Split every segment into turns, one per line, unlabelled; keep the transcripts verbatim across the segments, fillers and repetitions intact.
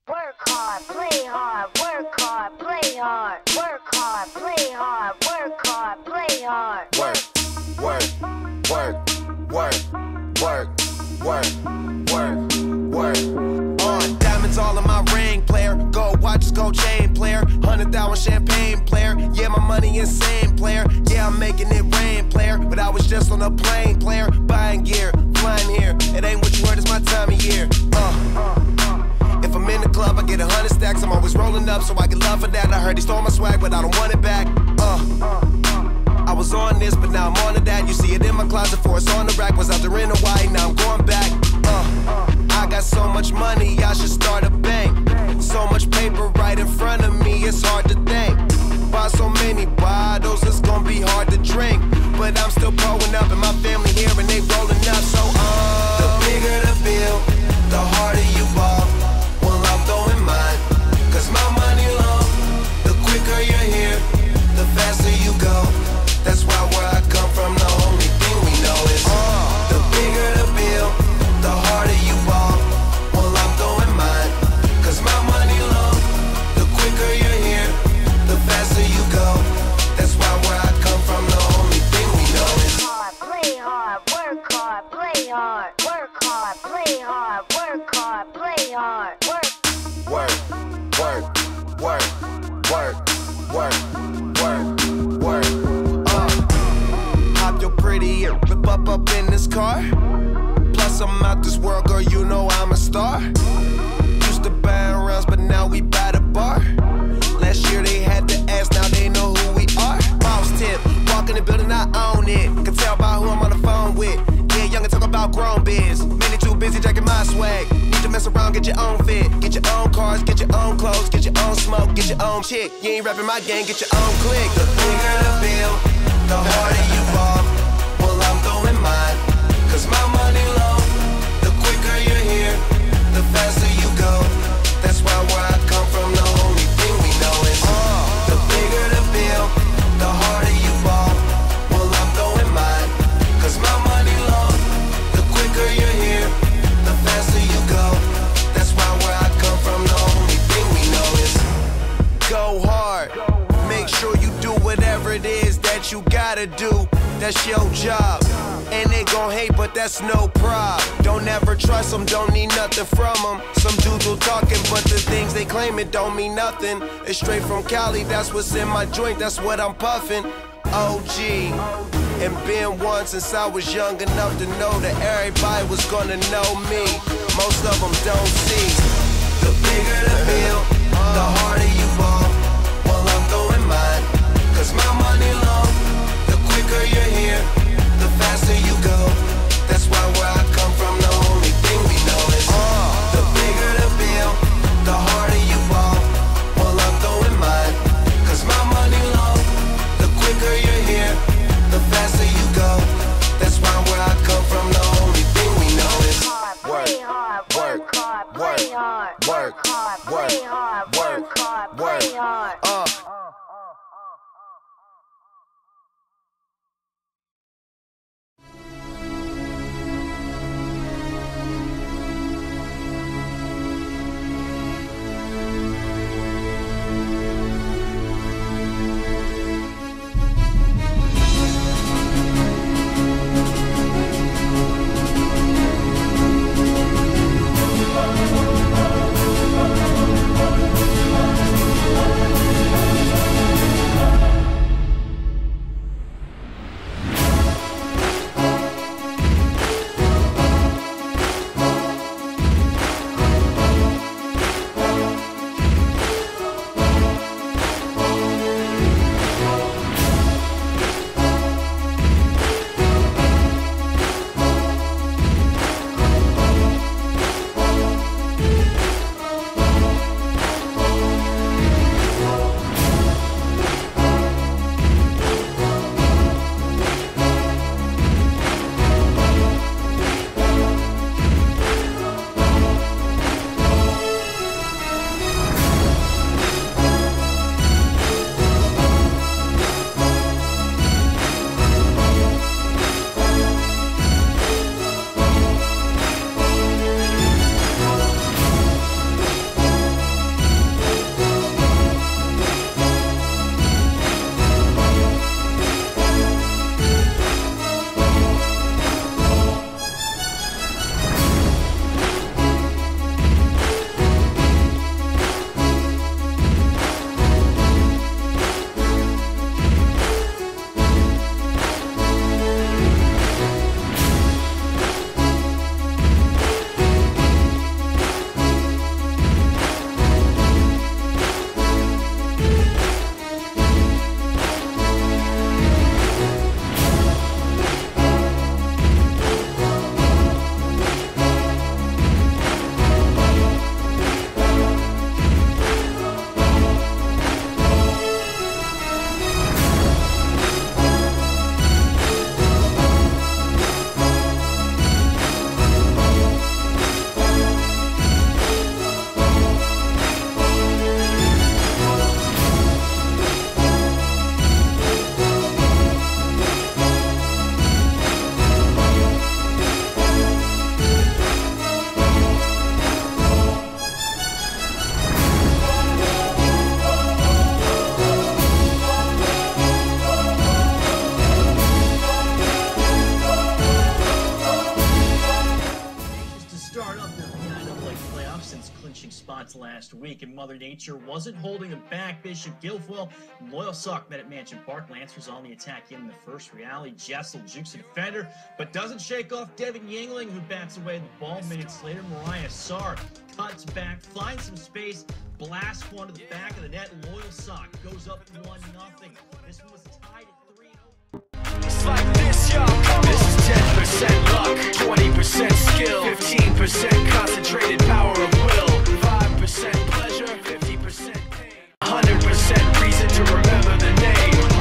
Work hard, play hard, work hard, play hard. Work hard, play hard, work hard, play hard.
Work, work, work, work, work, work, work, work. On diamonds all in my ring, player. Gold watches, gold chain, player. Hundred thousand champagne, player. Yeah, my money insane, player. Yeah, I'm making it rain, player. But I was just on a plane, player. Buying gear, flying here. It ain't what you heard, it's my time of year. Uh. If I'm in the club, I get a hundred stacks. I'm always rolling up, so I get love for that. I heard he stole my swag, but I don't want it back. Uh, I was on this, but now I'm on to that. You see it in my closet, for it's on the rack. Was out there in Hawaii, now I'm going back. Uh, I got so much money, I should start a bank. So much paper right in front of me, it's hard to think. Buy so many bottles, it's gonna be hard to drink. But I'm still pulling up, and my family here, and they rolling up. So uh, the bigger the bill, the harder you ball. Cause my money long, the quicker you're here, the faster you go. That's why where I come from, the only thing we know is uh, the bigger the bill, the harder you ball. Well, I'm throwing mine. Cause my money long, the quicker you're here, the faster you go. That's why where I come from, the only thing we know is
hard, play hard, work hard, play hard. Work hard, play hard, work hard, play hard. Work,
work. Work, work, work, work, work, work. Uh, hop your pretty and rip up up in this car. Plus I'm out this world, girl, you know I'm a star. Used to buy rounds, but now we buy the bar. Last year they had to ask, now they know who we are. Boss tip, walk in the building, I own it. Can tell by who I'm on the phone with. Yeah, young and talk about grown biz. Many too busy jacking my swag. Need to mess around, get your own fit. Get your own cars, get your own clothes, get your own smoke, get your own chick. You ain't rapping my gang, get your own clique. The bigger the bill, the harder you ball. Well, I'm throwing mine. Cause my money long, the quicker you're here, the faster you go. That's why where I come from, the only thing we know is uh, the bigger the bill, the harder you ball. Well, I'm throwing mine. Cause my money long, the quicker you're here, the faster you go. That's why where I come from, the only thing we know is go hard. Make sure you do whatever it is that you gotta do. That's your job. And they gon' hate, but that's no prob. Don't ever trust them, don't need nothing from them. Some dudes will talking, but the things they claim it don't mean nothing. It's straight from Cali, that's what's in my joint, that's what I'm puffing. O G, and been one since I was young enough to know that everybody was gonna know me. Most of them don't see. The bigger the bill, the harder you ball. Well, I'm throwing mine. Cause my money long, the quicker you're here, the faster you go. That's why where I come from, the only thing we know is uh, the bigger the bill, the harder you ball. Well, I'm throwing mine. Cause my money long, the quicker you're here, the faster you go. That's why where I come from, the only thing we know is
hard, play hard, work hard, play hard. Work hard, play hard, work hard, play hard.
Uh.
last week, and Mother Nature wasn't holding him back. Bishop Guilfoyle and Loyalsock met at Mansion Park. Lancers on the attack in the first. Reality Jessel jukes the defender, but doesn't shake off Devin Yingling, who bats away the ball. Minutes later, Mariah Sarr cuts back, finds some space, blasts one to the back of the net. Loyalsock goes up one nothing. This one was tied at three.
It's like this, y'all. This is ten percent luck, twenty percent skill, fifteen percent concentrated power of will, five percent pleasure, fifty percent pain, one hundred percent reason to remember the name.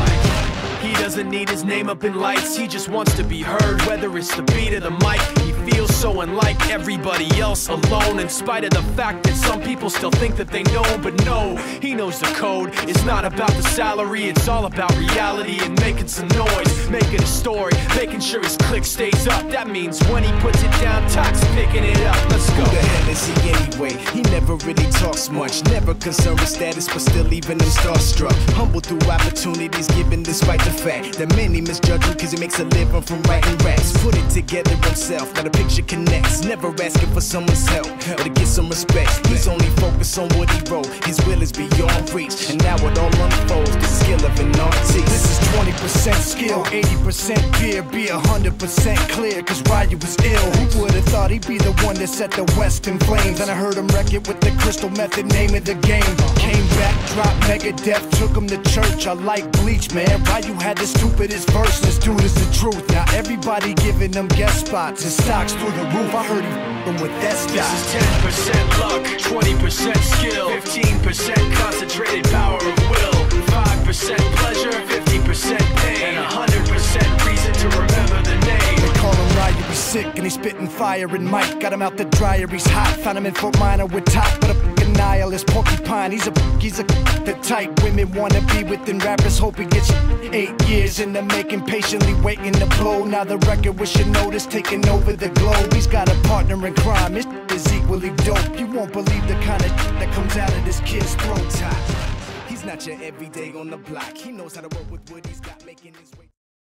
He doesn't need his name up in lights, he just wants to be heard, whether it's the beat of the mic. He feels so unlike everybody else, alone, in spite of the fact that some people still think that they know. But no, he knows the code. It's not about the salary, it's all about reality and making some noise, making a story, making sure his click stays up. That means when he puts it down, Tox picking it up. Let's go.
Who the hell is he anyway? He never really talks much, never concerned with status, but still leaving him starstruck. Humble through opportunities given despite the fact that many misjudge him cause he makes a living from writing raps. Put it together himself, now the picture connects. Never asking for someone's help or to get some respect. He's only focused on what he wrote. His will is beyond reach, and now it all unfolds, the skill of an artist. This is twenty percent skill, eighty percent fear, be one hundred percent clear, cause Ryu was ill. Who would've thought he'd be the one that set the West in flames? And I heard him wreck it with the Crystal Method, name of the game. Came back, dropped Megadeth, took him to church. I like Bleach, man. Ryu had the stupidest verse, this dude is the truth. Now everybody giving them guest spots, his stocks through the roof. I heard he f***ing with that stock.
This is ten percent luck, twenty percent skill, fifteen percent concentrated power of will, five percent pleasure, fifty percent pain, and one hundred percent reason to remember the name.
They call him Ryu, he's sick and he's spitting fire. And Mike got him out the dryer, he's hot. Found him in Fort Minor with top, but a f***ing nihilist porcupine. He's a he's a the type women wanna be with, and rappers hope he gets eight years in the making, patiently waiting to blow. Now the record with your notice taking over the globe. He's got a partner in crime, his is equally dope. You won't believe the kind of that comes out of this kid's throat. He's not your everyday on the block. He knows how to work with what he's got, making his way.